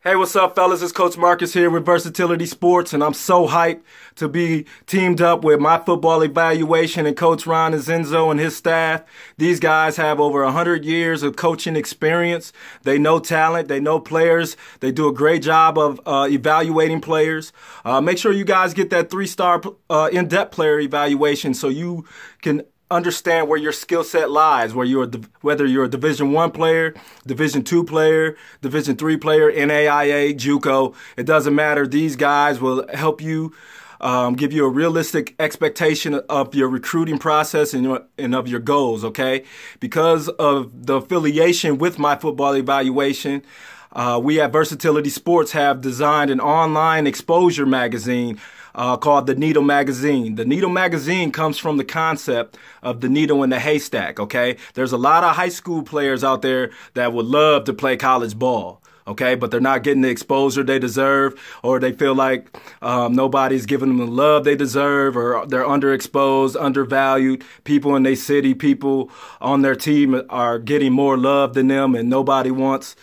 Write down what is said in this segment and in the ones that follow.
Hey, what's up, fellas? It's Coach Marcus here with Versatility Sports, and I'm so hyped to be teamed up with My Football Evaluation and Coach Ron Azenzo and his staff. These guys have over 100 years of coaching experience. They know talent. They know players. They do a great job of evaluating players. Make sure you guys get that 3-star in-depth player evaluation so you can understand where your skill set lies, whether you're a Division I player, Division II player, Division III player, NAIA, JUCO. It doesn't matter. These guys will help you give you a realistic expectation of your recruiting process and of your goals, okay? Because of the affiliation with My Football Evaluation, we at Versatility Sports have designed an online exposure magazine called The Needle Magazine. The Needle Magazine comes from the concept of the needle in the haystack, okay? There's a lot of high school players out there that would love to play college ball, okay? But they're not getting the exposure they deserve, or they feel like nobody's giving them the love they deserve, or they're underexposed, undervalued. People in their city, people on their team are getting more love than them, and nobody wants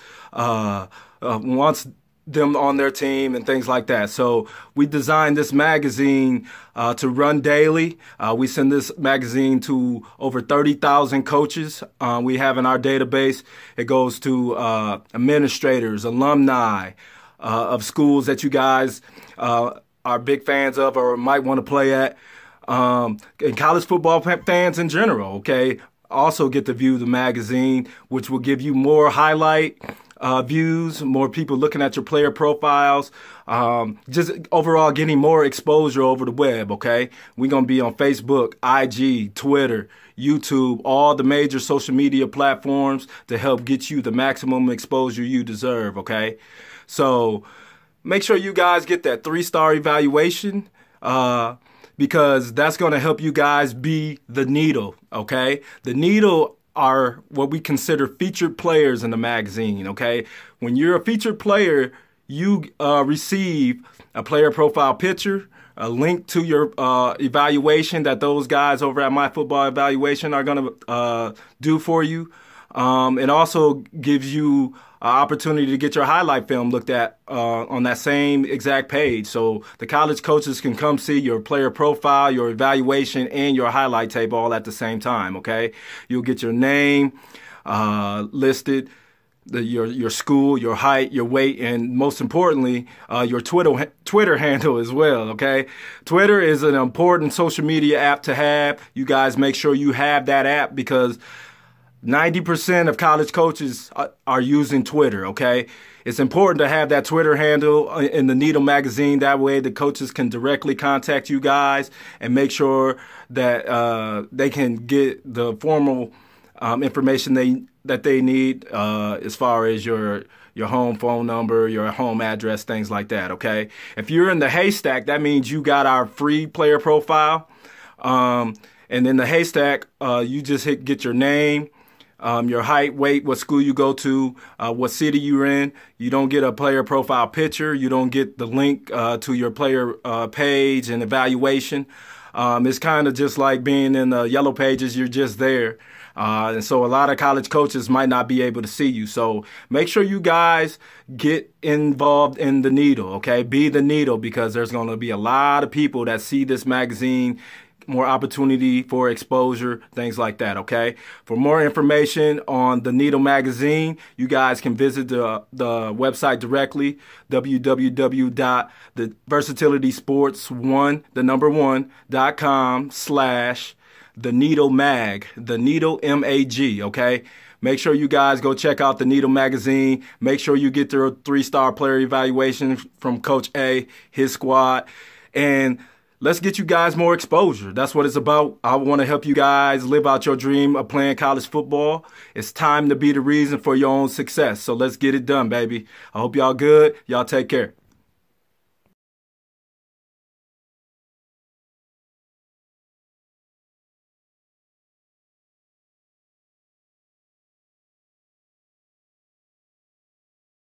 them on their team and things like that. So we designed this magazine to run daily. We send this magazine to over 30,000 coaches we have in our database. It goes to administrators, alumni of schools that you guys are big fans of or might want to play at, and college football fans in general, okay? Also get to view the magazine, which will give you more highlight views, more people looking at your player profiles, just overall getting more exposure over the web, okay? We're going to be on Facebook, IG, Twitter, YouTube, all the major social media platforms to help get you the maximum exposure you deserve, okay? So make sure you guys get that 3-star evaluation because that's going to help you guys be the needle, okay? The needle are what we consider featured players in the magazine, okay? When you're a featured player, you receive a player profile picture, a link to your evaluation that those guys over at My Football Evaluation are going to do for you. It also gives you an opportunity to get your highlight film looked at on that same exact page. So the college coaches can come see your player profile, your evaluation, and your highlight tape all at the same time, okay? You'll get your name listed, your school, your height, your weight, and most importantly, your Twitter handle as well, okay? Twitter is an important social media app to have. You guys make sure you have that app because 90% of college coaches are using Twitter, okay? It's important to have that Twitter handle in the Needle Magazine. That way the coaches can directly contact you guys and make sure that they can get the formal information that they need as far as your home phone number, your home address, things like that, okay? If you're in the haystack, that means you got our free player profile. And in the haystack, you just get your name, your height, weight, what school you go to, what city you're in. You don't get a player profile picture. You don't get the link to your player page and evaluation. It's kind of just like being in the yellow pages. You're just there. And so a lot of college coaches might not be able to see you. So make sure you guys get involved in the needle, okay? Be the needle because there's going to be a lot of people that see this magazine, more opportunity for exposure, things like that, okay? For more information on the Needle Magazine, you guys can visit the website directly, www.theversatilitysports1.com/The Needle Mag, The Needle MAG, okay? Make sure you guys go check out the Needle Magazine. Make sure you get their 3-star player evaluation from Coach A, his squad, and let's get you guys more exposure. That's what it's about. I want to help you guys live out your dream of playing college football. It's time to be the reason for your own success. So let's get it done, baby. I hope y'all good. Y'all take care.